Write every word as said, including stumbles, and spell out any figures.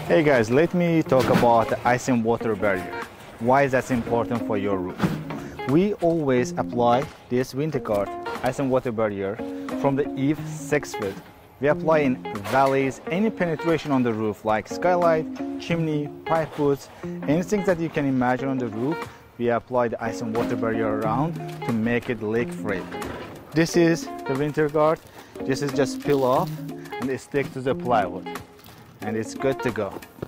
Hey guys, let me talk about the ice and water barrier. Why is that important for your roof? We always apply this winter guard ice and water barrier from the eave six feet. We apply in valleys, any penetration on the roof like skylight, chimney, pipe boots, anything that you can imagine on the roof, we apply the ice and water barrier around to make it leak free. This is the winter guard. This is just peel off and it sticks to the plywood and it's good to go.